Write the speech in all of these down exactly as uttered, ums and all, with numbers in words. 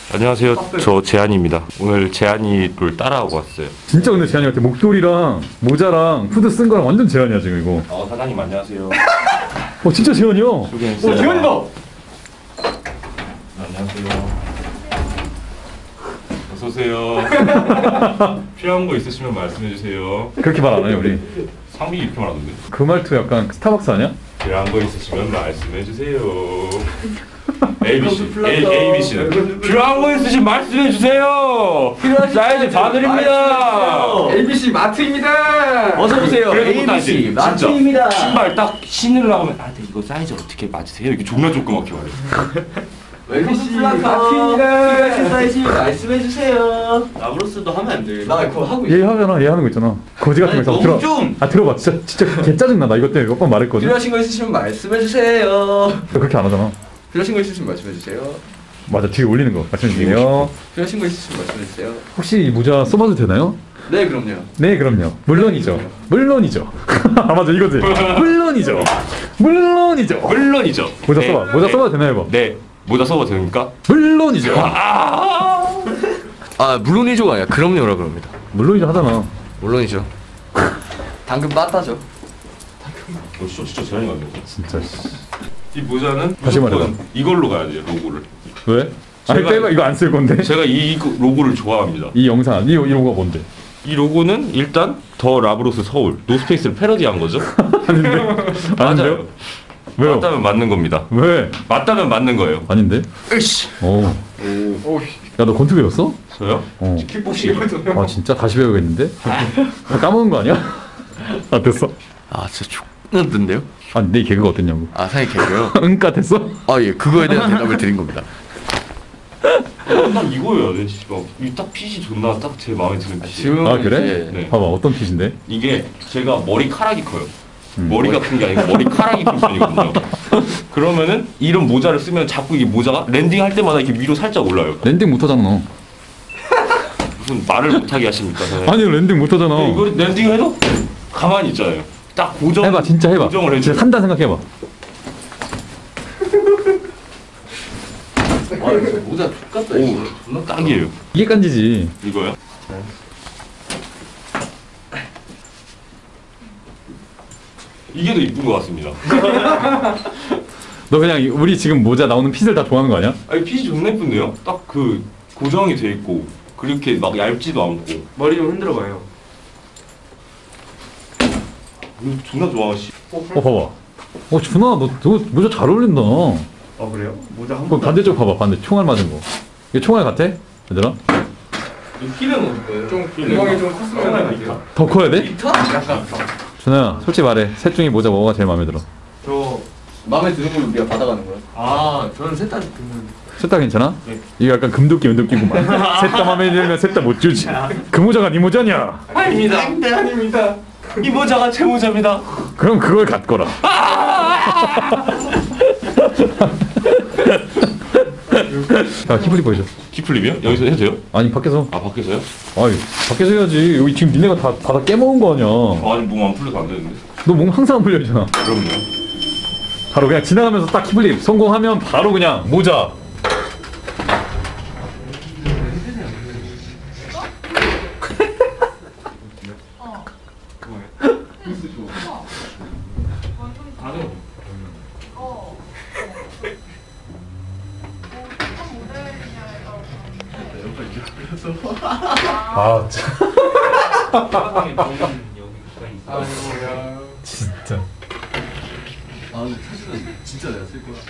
안녕하세요. 저 재한이입니다. 오늘 재한이를 따라하고 왔어요. 진짜 근데 재한이 같아. 목도리랑 모자랑 후드 쓴 거랑 완전 재한이야 지금 이거. 어, 사장님 안녕하세요. 어 진짜 재한이야. 어 재한이다. 안녕하세요. 어서 오세요. 필요한 거 있으시면 말씀해 주세요. 그렇게 말 안 해요 우리. 상비 이렇게 말하던데. 그 말투 약간 스타벅스 아니야? 필요한 거 있으시면 말씀해 주세요. 에이비씨, 에이비씨는 필요한 거 있으시면 말씀해 주세요. 사이즈 다 드립니다. 에이비씨 마트입니다. 어서 오세요. 그래도 에이비씨 진짜 마트입니다. 신발 딱 신으려고 하면 아, 근데 이거 사이즈 어떻게 맞으세요? 이렇게 존나 조그맣게 말해. 에이비씨 마트입니다. 마트입니다. 사이즈 말씀해 주세요. 나브로스도 하면 안 돼. 나 그거 하고 얘 하잖아. 얘 하는 거 있잖아. 거지 같은 거 있어. 들어. 좀. 아 들어봐. 진짜 진짜 개 짜증나. 나 이것 때문에 몇 번 말했거든. 필요하신 거 있으시면 말씀해 주세요. 그렇게 안 하잖아. 필요하신 거 있으시면 말씀해 주세요. 맞아. 뒤에 올리는 거 말씀해주세요. 필요하신 거 있으시면 말씀해 주세요. 혹시 이 모자 써봐도 되나요? 네, 그럼요. 네 그럼요. 물론이죠. 물론이죠. 아 맞아 이거지. 물론이죠. 물론이죠. 물론이죠. 모자 네, 써봐. 모자 네. 써봐도 되나요 이거? 네. 모자 써봐도 됩니까? 물론이죠. 아, 물론이죠가 아니라 그럼요라 그럽니다. 물론이죠 하잖아. 물론이죠. 당근 빠따죠. 어, 진짜 진짜 재한이 맞네. 진짜. 이 모자는 다시 무조건 말해봐. 이걸로 가야 돼요, 로고를. 왜? 아니 제가- 빼봐. 이거 안 쓸 건데. 제가 이 로고를 좋아합니다. 이 영상 이 이거가 뭔데? 이 로고는 일단 더 라브로스 서울 노스페이스를 패러디한 거죠. 아닌데? 아닌데요? 맞아요. 왜요? 맞다면 맞는 겁니다. 왜? 맞다면 맞는 거예요. 아닌데? 으이씨. 오. 오, 야 너 권투 배웠어? 저요? 어. 킥복싱. 아 진짜 다시 배우겠는데? 아, 까먹은 거 아니야? 아 됐어. 아, 진짜 촉는데요? 아니 내 개그가 어땠냐고. 아, 사이 개고요. 응까 됐어? 아, 예, 그거에 대한 대답을 드린 겁니다. 딱 이거예요, 내 씨발. 이딱 핏이 존나 딱 제 마음에 드는 핏이. 지금 아 그래? 이제 네. 봐봐 어떤 핏인데? 이게 제가 머리카락이 커요. 음. 머리가 큰 게 아니고 머리카락이 큰 편이거든요. 그러면은 이런 모자를 쓰면 자꾸 이게 모자가 랜딩할 때마다 이렇게 위로 살짝 올라요. 랜딩 못하잖아 너. 무슨 말을 못하게 하십니까? 선생님? 아니 랜딩 못하잖아. 네, 이거 랜딩해도 가만히 있잖아요. 딱 고정. 해봐 진짜 해봐. 고정을 해줘. 진짜 산다 생각해봐. 아, 이거 모자 똑같다. 이거. 오, 딱이에요. 이게 깐지지. 이거요? 이게 더 이쁜 것 같습니다. 너 그냥 우리 지금 모자 나오는 핏을 다 좋아하는 거 아니야? 아니 핏이 존나 예쁜데요? 딱 그 고정이 돼 있고 그렇게 막 얇지도 않고 머리 좀 흔들어 봐요. 이거 존나 좋아. 씨. 어 봐봐. 어 준아 너, 너 모자 잘 어울린다. 어 그래요? 모자 한 그럼 반대쪽 봐봐. 반대 총알 맞은 거. 이게 총알 같아? 얘들아? 키는 어때요? 좀 구멍이 좀 컸으면 할게요. 더 커야 돼? 약간 준아야 솔직히 말해. 셋 중에 모자 뭐가 제일 마음에 들어? 저 마음에 드는 걸로 우리가 받아가는 거야. 아, 저는 셋다 듣는. 셋 다 괜찮아? 네. 이거 약간 금도끼 은도끼구만. 셋 다 마음에 들면 셋 다 못 주지. 그 모자가 네 모자냐? 아닙니다. 네, 아닙니다. 이 모자가 제 모자입니다. 그럼 그걸 갖거라. 자 키플리 보여줘. 키플립이요? 여기서 해도 돼요? 아니 밖에서. 아 밖에서요? 아이 밖에서 해야지. 여기 지금 니네가 다 다 깨먹은 거 아니야. 아니 몸 안 풀려서 안 되는데. 너 몸 항상 안 풀려있잖아. 그럼요. 바로 그냥 지나가면서 딱 키플립 성공하면 바로 그냥 모자. 아 진짜. 아이고야. 진짜. 아, 근데 사실은 진짜 내가 쓸 거야.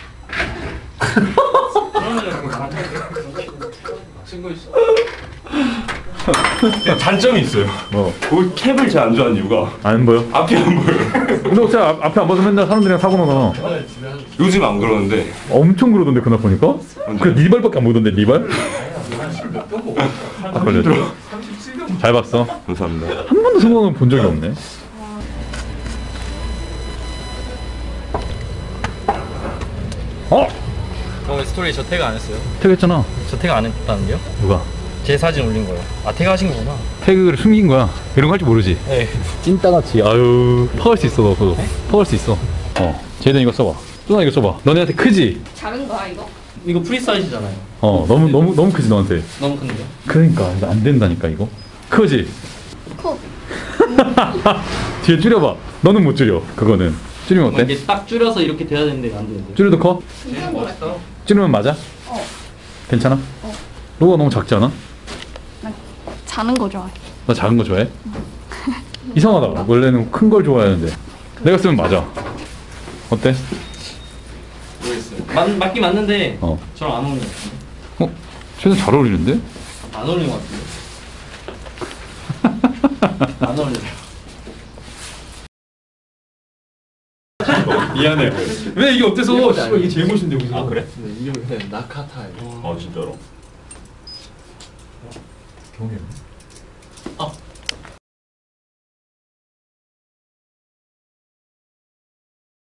친구 있어. 단점이 있어요. 뭐? 거기 캡을 잘 안 좋아하는 이유가 안 보여? 앞이 안 보여요. 근데 어차피 앞- 앞에 안 봐서 맨날 사람들이랑 사고 나잖아. 요즘 안 그러는데 엄청 그러던데 그날 보니까? 그 리발밖에 안 보던데 리발? 아 걸렸죠? 잘 봤어. 감사합니다. 한 번도 성공을 본 적이 없네. 어? 형 스토리 저 태그 안 했어요? 태그했잖아. 저 태그 안 했다는데요? 누가? 제 사진 올린 거예요. 아 태그 하신 거구나. 태그를 숨긴 거야. 이런 거 할 줄 모르지. 네. 찐따같이. 아유 퍼갈 수 있어 너 그거. 퍼갈 수 있어. 어. 제이든 이거 써봐. 뚜나 이거 써봐. 너네한테 크지? 작은 거야 이거? 이거 프리 사이즈잖아요. 어 너무 너무 너무 크지 너한테. 너무 큰데요? 그러니까 이거 안 된다니까 이거. 크지? 코. 뒤에 줄여봐. 너는 못 줄여. 그거는 줄이면 어때? 이게 딱 줄여서 이렇게 돼야 되는데 안 되는데. 줄여도 커? 진짜 뭐래? 줄이면 맞아? 어. 괜찮아? 어. 너가 너무 작지 않아? 나 자는 거 좋아해. 나 작은 거 좋아해? 이상하다. 원래는 큰 걸 좋아하는데 내가 쓰면 맞아. 어때? 모르겠어요. 맞, 맞긴 맞는데 어. 저랑 안 어울리는 것 같은데. 어? 쟤는 잘 어울리는데? 안 어울리는 것 같은데. 안 어울려요. 미안해. 왜 이게 어때서? 씨발 이게 제일 멋있는데 우리. 아 그래? 이게 그냥 낙하타예요. 아 진짜로? 경험이 없네.